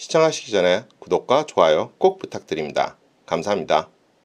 시청하시기 전에 구독과 좋아요 꼭 부탁드립니다. 감사합니다.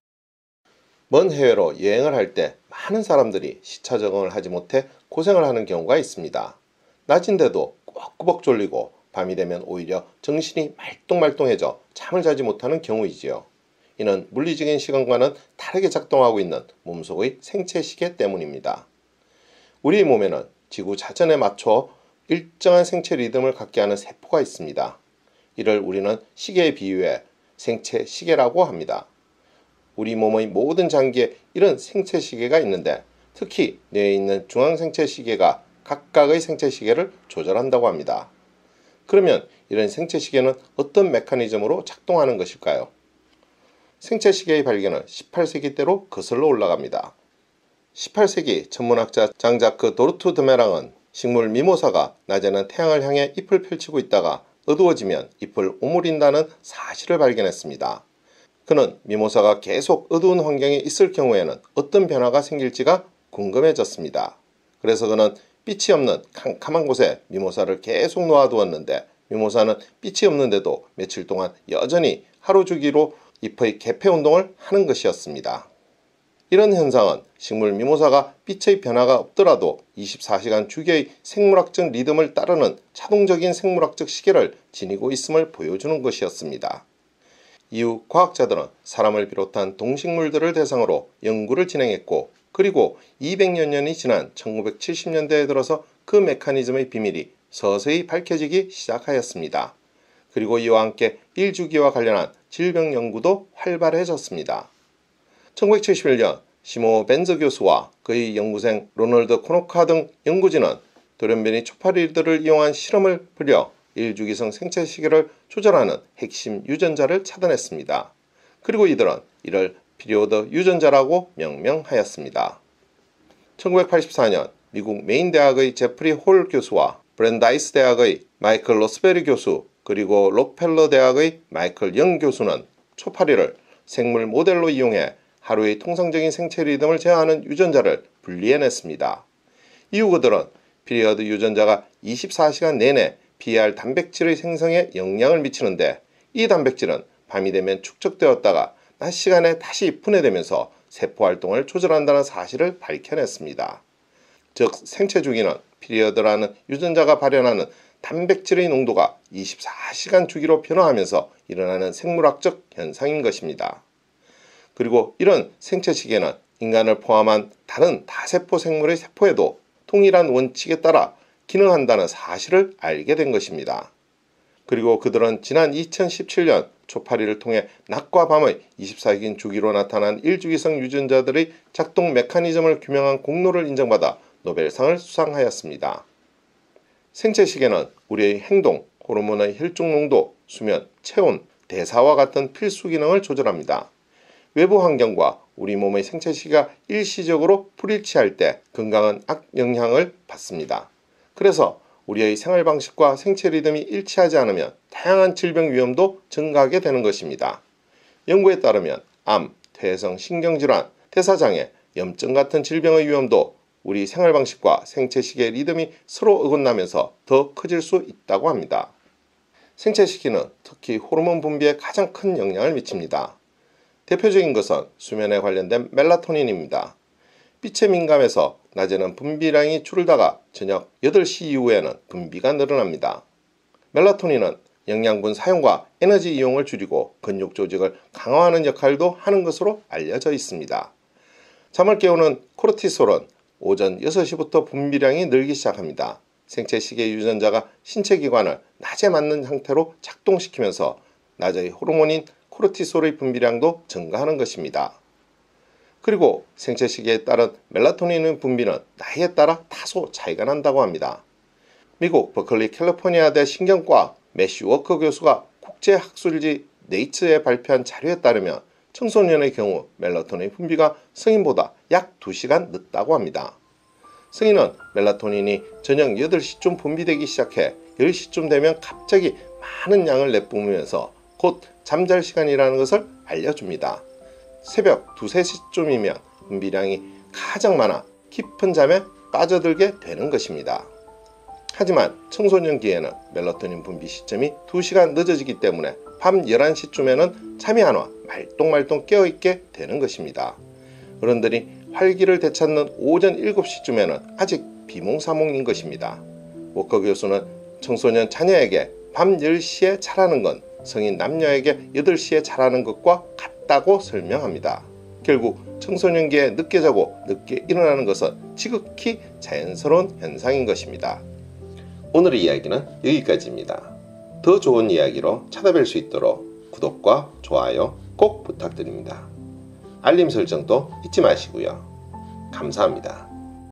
먼 해외로 여행을 할 때 많은 사람들이 시차 적응을 하지 못해 고생을 하는 경우가 있습니다. 낮인데도 꾸벅꾸벅 졸리고 밤이 되면 오히려 정신이 말똥말똥해져 잠을 자지 못하는 경우이지요. 이는 물리적인 시간과는 다르게 작동하고 있는 몸속의 생체 시계 때문입니다. 우리 몸에는 지구 자전에 맞춰 일정한 생체 리듬을 갖게 하는 세포가 있습니다. 이를 우리는 시계에 비유해 생체 시계라고 합니다. 우리 몸의 모든 장기에 이런 생체 시계가 있는데 특히 뇌에 있는 중앙 생체 시계가 각각의 생체 시계를 조절한다고 합니다. 그러면 이런 생체 시계는 어떤 메커니즘으로 작동하는 것일까요? 생체 시계의 발견은 18세기 때로 거슬러 올라갑니다. 18세기 천문학자 장자크 도르투 드메랑은 식물 미모사가 낮에는 태양을 향해 잎을 펼치고 있다가 어두워지면 잎을 오므린다는 사실을 발견했습니다. 그는 미모사가 계속 어두운 환경에 있을 경우에는 어떤 변화가 생길지가 궁금해졌습니다. 그래서 그는 빛이 없는 캄캄한 곳에 미모사를 계속 놓아두었는데 미모사는 빛이 없는데도 며칠 동안 여전히 하루 주기로 잎의 개폐 운동을 하는 것이었습니다. 이런 현상은 식물 미모사가 빛의 변화가 없더라도 24시간 주기의 생물학적 리듬을 따르는 자동적인 생물학적 시계를 지니고 있음을 보여주는 것이었습니다. 이후 과학자들은 사람을 비롯한 동식물들을 대상으로 연구를 진행했고 그리고 200여 년이 지난 1970년대에 들어서 그 메커니즘의 비밀이 서서히 밝혀지기 시작하였습니다. 그리고 이와 함께 일주기와 관련한 질병 연구도 활발해졌습니다. 1971년 시모 벤저 교수와 그의 연구생 로널드 코노카 등 연구진은 돌연변이 초파리들을 이용한 실험을 벌여 일주기성 생체 시계를 조절하는 핵심 유전자를 찾아냈습니다. 그리고 이들은 이를 피리오드 유전자라고 명명하였습니다. 1984년 미국 메인 대학의 제프리 홀 교수와 브랜다이스 대학의 마이클 로스베리 교수 그리고 록펠러 대학의 마이클 영 교수는 초파리를 생물 모델로 이용해 하루의 통상적인 생체 리듬을 제어하는 유전자를 분리해냈습니다. 이후 그들은 피리어드 유전자가 24시간 내내 PER 단백질의 생성에 영향을 미치는데 이 단백질은 밤이 되면 축적되었다가 낮 시간에 다시 분해되면서 세포 활동을 조절한다는 사실을 밝혀냈습니다. 즉 생체 주기는 피리어드라는 유전자가 발현하는 단백질의 농도가 24시간 주기로 변화하면서 일어나는 생물학적 현상인 것입니다. 그리고 이런 생체 시계는 인간을 포함한 다른 다세포 생물의 세포에도 동일한 원칙에 따라 기능한다는 사실을 알게 된 것입니다. 그리고 그들은 지난 2017년 초파리를 통해 낮과 밤의 24시간 주기로 나타난 일주기성 유전자들의 작동 메커니즘을 규명한 공로를 인정받아 노벨상을 수상하였습니다. 생체 시계는 우리의 행동, 호르몬의 혈중 농도, 수면, 체온, 대사와 같은 필수 기능을 조절합니다. 외부 환경과 우리 몸의 생체 시계가 일시적으로 불일치할 때 건강은 악영향을 받습니다. 그래서 우리의 생활 방식과 생체 리듬이 일치하지 않으면 다양한 질병 위험도 증가하게 되는 것입니다. 연구에 따르면 암, 퇴행성 신경질환, 대사장애, 염증 같은 질병의 위험도 우리 생활 방식과 생체 시계 리듬이 서로 어긋나면서 더 커질 수 있다고 합니다. 생체 시계는 특히 호르몬 분비에 가장 큰 영향을 미칩니다. 대표적인 것은 수면에 관련된 멜라토닌입니다. 빛에 민감해서 낮에는 분비량이 줄다가 저녁 8시 이후에는 분비가 늘어납니다. 멜라토닌은 영양분 사용과 에너지 이용을 줄이고 근육 조직을 강화하는 역할도 하는 것으로 알려져 있습니다. 잠을 깨우는 코르티솔은 오전 6시부터 분비량이 늘기 시작합니다. 생체 시계 유전자가 신체 기관을 낮에 맞는 상태로 작동시키면서 낮의 호르몬인 코르티솔의 분비량도 증가하는 것입니다. 그리고 생체 시계에 따른 멜라토닌의 분비는 나이에 따라 다소 차이가 난다고 합니다. 미국 버클리 캘리포니아대 신경과 매슈 워커 교수가 국제학술지 네이처에 발표한 자료에 따르면 청소년의 경우 멜라토닌 분비가 성인보다 약 2시간 늦다고 합니다. 성인은 멜라토닌이 저녁 8시쯤 분비되기 시작해 10시쯤 되면 갑자기 많은 양을 내뿜으면서 곧 잠잘 시간이라는 것을 알려줍니다. 새벽 2, 3시쯤이면 분비량이 가장 많아 깊은 잠에 빠져들게 되는 것입니다. 하지만 청소년기에는 멜라토닌 분비 시점이 2시간 늦어지기 때문에 밤 11시쯤에는 잠이 안 와 말똥말똥 깨어있게 되는 것입니다. 어른들이 활기를 되찾는 오전 7시쯤에는 아직 비몽사몽인 것입니다. 워커 교수는 청소년 자녀에게 밤 10시에 자라는 건 성인 남녀에게 8시에 자라는 것과 같다고 설명합니다. 결국 청소년기에 늦게 자고 늦게 일어나는 것은 지극히 자연스러운 현상인 것입니다. 오늘의 이야기는 여기까지입니다. 더 좋은 이야기로 찾아뵐 수 있도록 구독과 좋아요 꼭 부탁드립니다. 알림 설정도 잊지 마시고요. 감사합니다.